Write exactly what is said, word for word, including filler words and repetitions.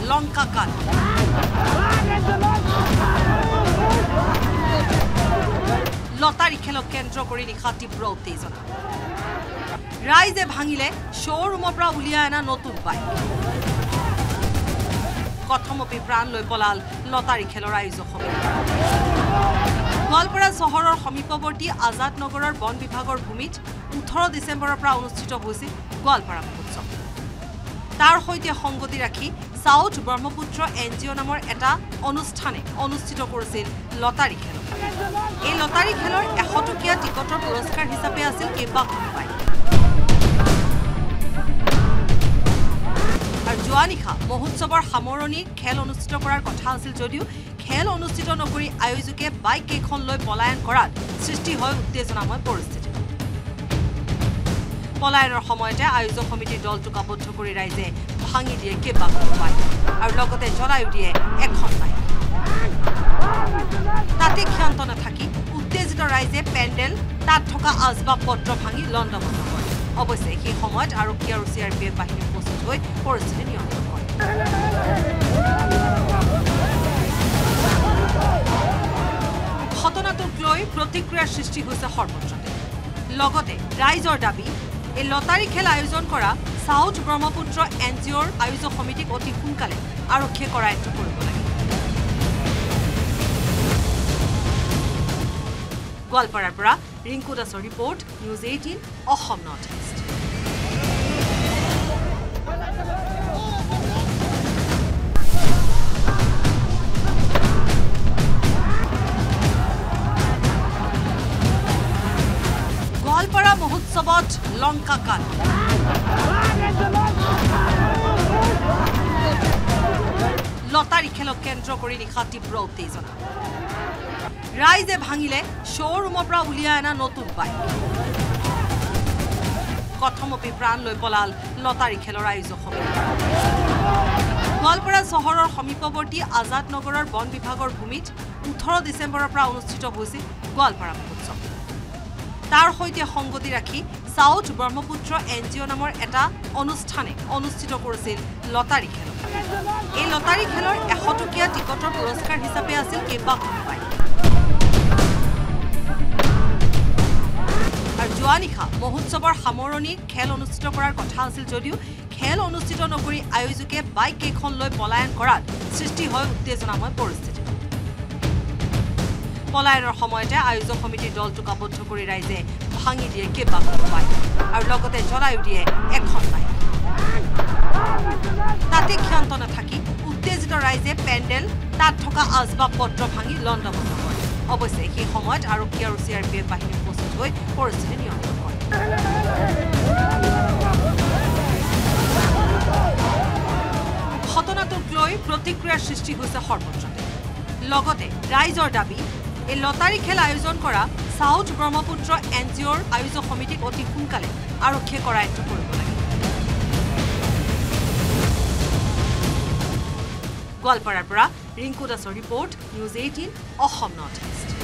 লংকা কাণ্ড লটাৰী খেলক কেন্দ্ৰ কৰি নিশা তীব্ৰ উত্তেজনা ৰাইজে ভাঙিলে শ্ব'ৰুমৰ পৰা উলিয়াই অনা নতুন বাইক কথমপি প্ৰাণ লৈ পলাল লটাৰী খেলৰ আয়োজক সমিতি গোৱালপাৰা চহৰৰ সমীপৱৰ্তী আজাদ নগৰৰ বন বিভাগৰ ভূমিত ওঠৰ ডিচেম্বৰৰ পৰা অনুষ্ঠিত হৈছিল গোৱালপাৰা মহোৎসৱ তাৰ সৈতে সংগতি ৰাখি south Brahmaputra N G O' নামৰ এটা অনুষ্ঠানে অনুষ্ঠিত কৰিছিল লটাৰী খেল এই লটাৰী খেলৰ এশ টকীয়া টিকটৰ পুৰস্কাৰ হিচাপে আছিল কেইবাখন বাইক আৰু যোৱা নিশা মহোৎসৱৰ সামৰণি খেল অনুষ্ঠিত কৰাৰ কথা আছিল যদিও খেল অনুষ্ঠিত নকৰি আয়োজকে বাইক কেইখন লৈ পলায়ন কৰাত সৃষ্টি হয় উত্তেজনাময় পৰিস্থিতি পলায়নৰ সময়তে আয়োজক সমিতিৰ দলটোক আবদ্ধ কৰি ৰাইজে ভাঙি দিয়ে কেইবাখন বাইক আৰু লগতে জ্বলাই দিয়ে এখন বাইক তাতে ক্ষান্ত নাথাকি উত্তেজিত ৰাইজে পেণ্ডেল তাত থকা আজবাব পত্ৰ ভাঙি লণ্ডভণ্ড কৰে অৱশ্যে সেই সময়ত আৰক্ষী আৰু চি আৰ পি এফ বাহিনী উপস্থিত হৈ পৰিস্থিতি নিয়ন্ত্ৰণ কৰে ঘটনাটোক লৈ প্ৰতিক্ৰিয়াৰ সৃষ্টি হৈছে সৰ্বত্ৰতে লগতে ৰাইজৰ দাবী এই লটাৰী খেল আয়োজন কৰা সাউথ ব্ৰহ্মপুত্ৰ এন জি অ'ৰ আয়োজক সমিতিক অতি সোনকালে আৰক্ষীয়ে কৰায়ত্ব কৰিব লাগে গোৱালপাৰাৰ পৰা ৰিংকু দাসৰ report news eighteen Assam North East Goalpara মহোৎসৱত লংকা কাণ্ড লটাৰী খেলক কেন্দ্ৰ কৰি নিশা তীব্ৰ উত্তেজনা ৰাইজে ভাঙিলে শ্ব'ৰুমৰ পৰা উলিয়াই অনা নতুন বাইক কথমপি প্ৰাণ লৈ পলাল লটাৰী খেলৰ আয়োজক সমিতি গোৱালপাৰা চহৰৰ সমীপৱৰ্তী আজাদ নগৰৰ বন বিভাগৰ ভূমিত ওঠৰ ডিচেম্বৰৰ পৰা অনুষ্ঠিত হৈছিল গোৱালপাৰা মহোৎসৱ তাৰ সৈতে সংগতি ৰাখি south Brahmaputra N G O' নামৰ এটা অনুষ্ঠানে অনুষ্ঠিত কৰিছিল লটাৰী খেল এই লটাৰী খেলৰ এশ টকীয়া টিকটৰ পুৰস্কাৰ হিচাপে আছিল কেইবাখন বাইক আৰু যোৱা নিশা মহোৎসৱৰ সামৰণি খেল অনুষ্ঠিত কৰাৰ কথা আছিল যদিও খেল অনুষ্ঠিত নকৰি আয়োজকে বাইক কেইখন লৈ পলায়ন কৰাত সৃষ্টি হয় উত্তেজনাময় পৰিস্থিতি পলায়নৰ সময়তে আয়োজক সমিতিৰ দলটোক আবদ্ধ কৰি ৰাইজে ভাঙি দিয়ে কেইবাখন বাইক আৰু লগতে জ্বলাই দিয়ে এখন বাইক তাতে ক্ষান্ত নাথাকি উত্তেজিত ৰাইজে পেণ্ডেল তাত থকা আজবাব পত্ৰ ভাঙি লণ্ডভণ্ড কৰে অৱশ্যে সেই সময়ত আৰক্ষী আৰু চি আৰ পি এফ বাহিনী উপস্থিত হৈ পৰিস্থিতি নিয়ন্ত্ৰণ কৰে ঘটনাটোক লৈ প্ৰতিক্ৰিয়াৰ সৃষ্টি হৈছে সৰ্বত্ৰতে লগতে ৰাইজৰ দাবী এই লটাৰী খেল আয়োজন কৰা সাউথ ব্ৰহ্মপুত্ৰ এন জি অ'ৰ আয়োজক সমিতিক অতি সোনকালে আৰক্ষীয়ে কৰায়ত্ব কৰিব লাগে গোৱালপাৰাৰ পৰা ৰিংকু দাসৰ report news eighteen Assam North east